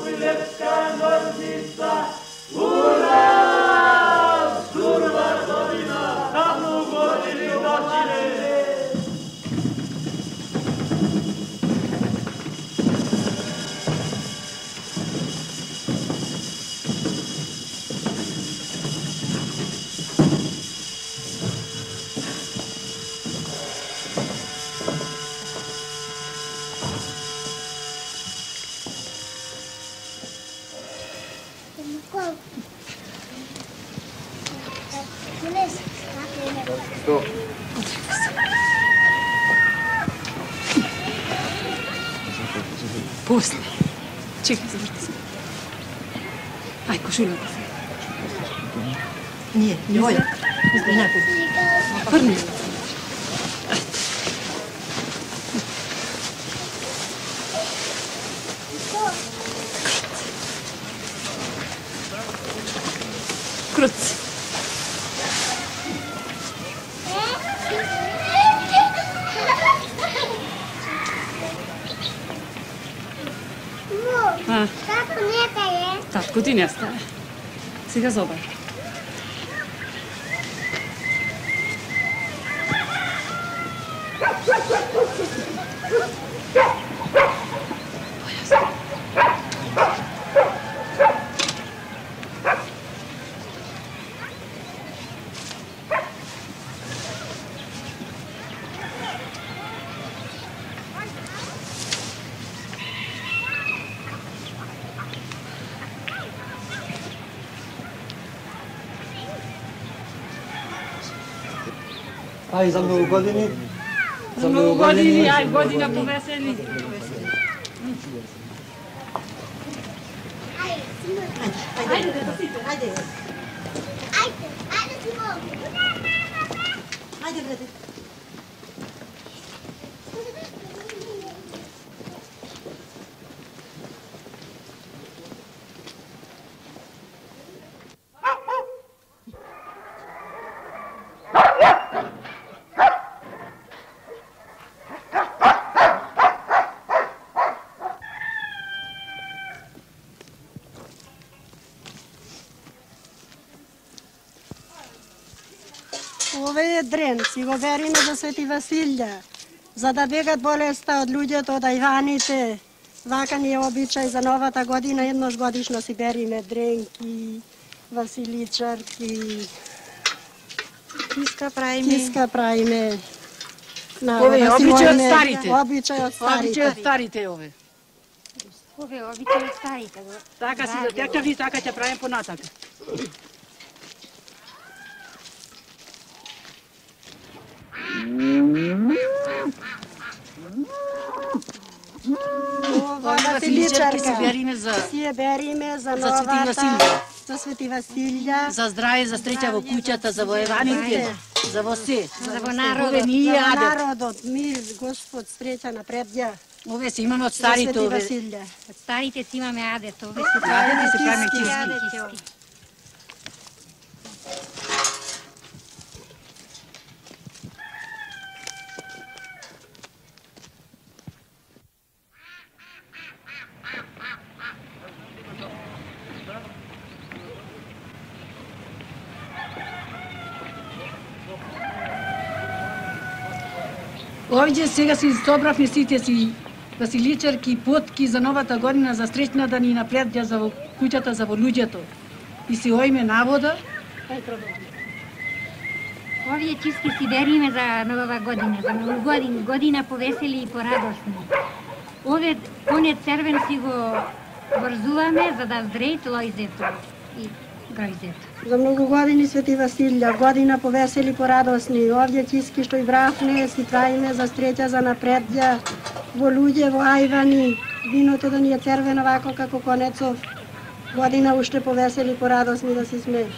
После. Čekaj, zavrti se. Aj, košulja. Nije, Joja. Inako. Prni. Kruc. Татко нека е. Татко ти не става. Сега зобар. Ай, за много години. За много години, ай, година повесели. Ajde, Simon. Ajde, brate. Ове е дрен, си го бериме за Свети Василја, за да бегат болеста од луѓето, од ајваните. Вака ни е обичај за новата година, еднош годишно си бериме дренки, василичарки. Киска правиме. Ове е обичај од старите. Обичај од старите. Обичај од старите ове. Ове обичај од старите. Така си затекнав и така ќе правим понатака. Ова василичарка си бериме за си ја бериме за Свети новата, Василја. за Свети Василја. За здраве, за среќа во куќата, за воеваните, за во се. За во народот. Ове ние За јадат. народот, мир, Господ, среќа напред ја. Ове се имаме од За старите Свети ове. Василја. Од старите си имаме адет, ове се Јадат и се правиме киски. киски. Овде сега си собравме сите си василичарки, потки за новата година, за среќна да ни напредја за во куќата, за во луѓето. И си оиме навода. Овие чиски си бериме за нова година, за нову година повесели и порадосни. Ове конец црвен си го врзуваме за да зрејт лојзето и гројзето. За многу години Свети Василја, година повесели порадосни. Овде чиски што и бравне си правиме за среќа, за напредја, во луѓе, во ајвани. Виното да ни е црвено вако како конецов. Година уште повесели порадосни да си сме.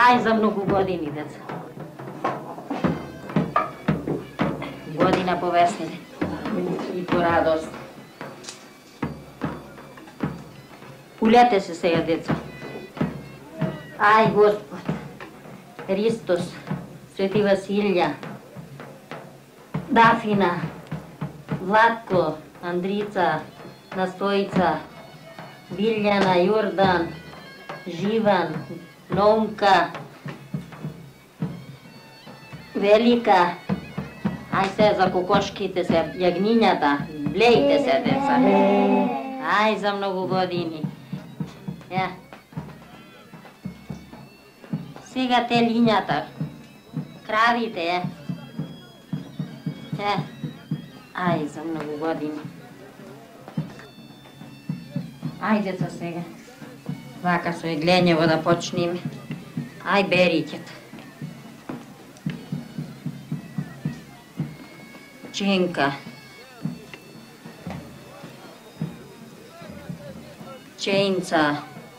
Aj za mnogo godini, deca. Godina po veselje i po radost. Uljete se сега, деца. Aj, Господ, Христос, Свети Василја, Дафина, Владко, Андрица, Настоица, Билјана, Јордан, Живан, Номка, Велика. Ај се за кокошките се, јагнињата, блејте се, деца. Ај за многу години. Ја. Сега те лињата, кравите, ај за многу години. Ај, деца, сега. Вака со глењево да почнеме. Ај, бериќето. Ченка. Ченца.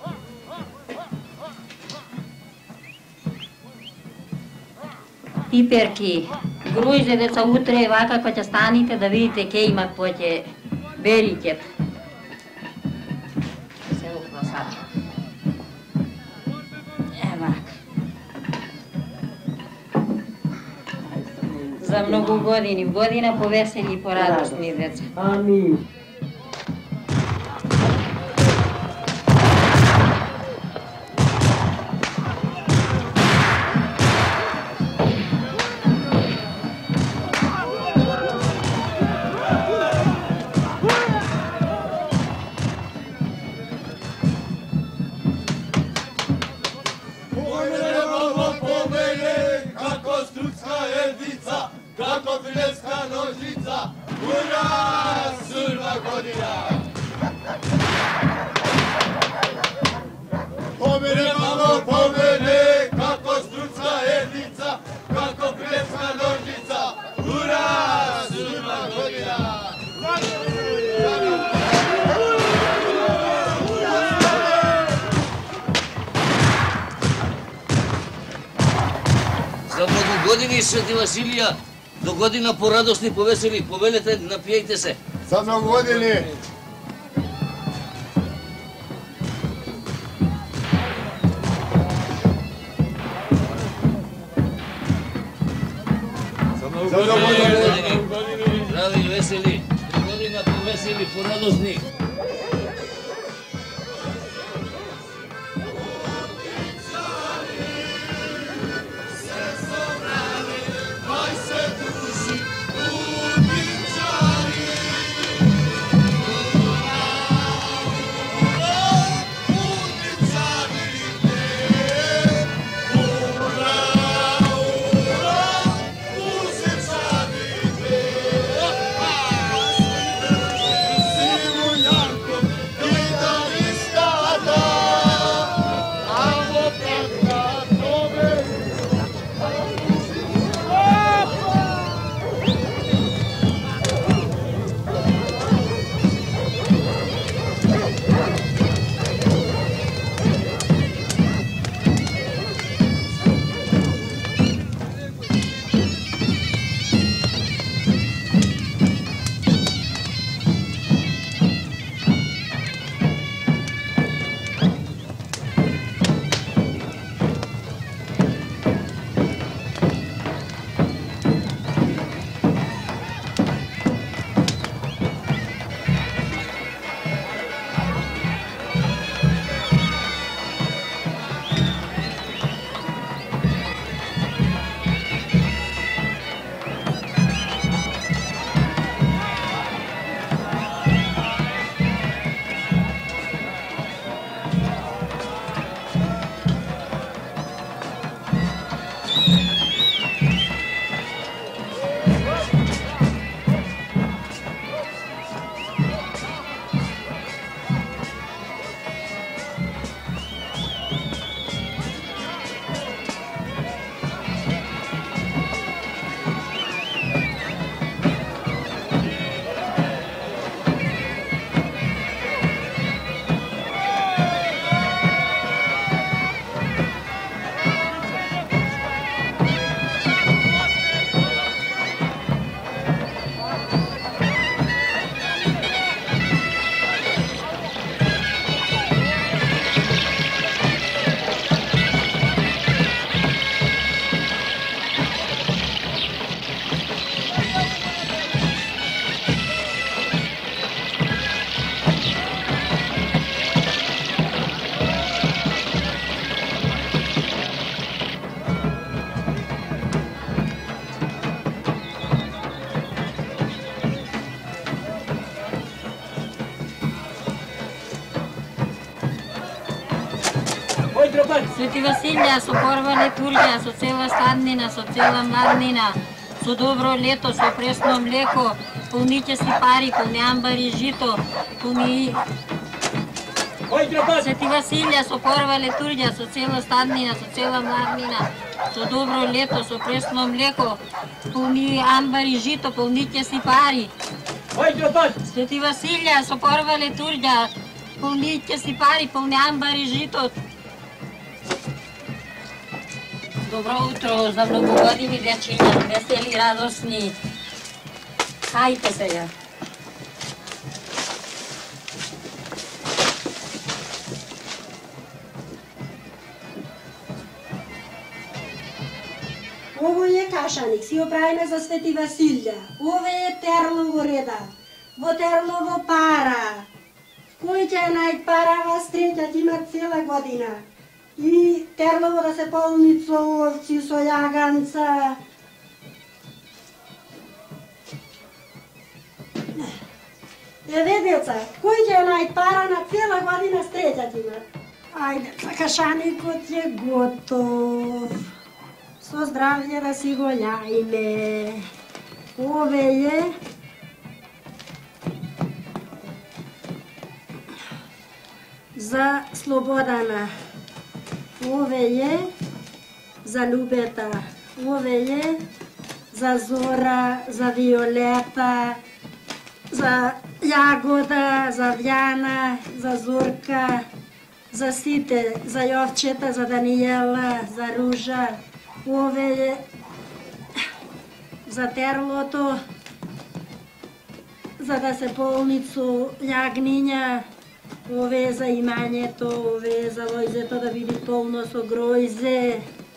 Пиперки. Грујзе, деца, утре вака кога ќе станите да видите ке има по ќе бериќето. Се упросача. Вака. За многу години, година по весели и по радосни, деца. Амин. За многу години, Свети Василија, до година порадосни, повесели, повелете, напијајте се. За многу години. За многу години. Здрави, весели, до година повесели, порадосни. Свети Василија со порвале турѓа, со цела стаднина, со цела младнина, со добро лето, со пресно млеко, полниќе си пари, полни амбари жито, полни... Свети Василија со порвале турѓа, со цела стаднина, со цела младнина, со добро лето, со пресно млеко, полни амбари жито, полниќе си пари. Свети Василија со порвале турѓа, полниќе си пари, полни амбари жито. Добро утро за многу години, дечиња, весели, радосни. Хајте сега. Овој е кашаник, си го правиме за Свети Василја. Овој е Терлово реда. Во Терлово пара. Кој ќе најд пара вас третја има цела година. И Терлово да се полни со овци, со јаганца. Еве деца, кој ќе најд пара на цела година с третја има. Ајде, кашаникот е готов. Со здравје да си го јаиме. Ове е за Слободана. Ове е за Любета. Ове е за Зора, за Виолета, за Јагода, за Вјана, за Зорка, за сите, за Јовчета, за Даниела, за Ружа. Ове е за Терлото, за да се полни со јагниња. Ове е за имањето, ове е за лојзето да биде полно со гројзе.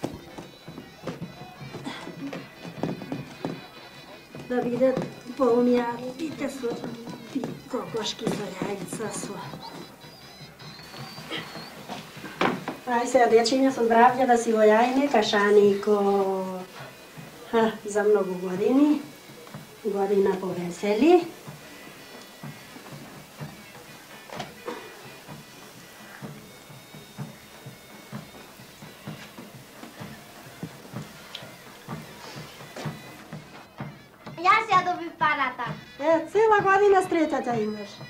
Да бидат полни арбите со кокошки, со јајца, со... Ај сега, дечиња, со здравје да си го јајме кашаникот. За многу години, година повесели. Јас ја добив парата. Цела година с третјата имаш.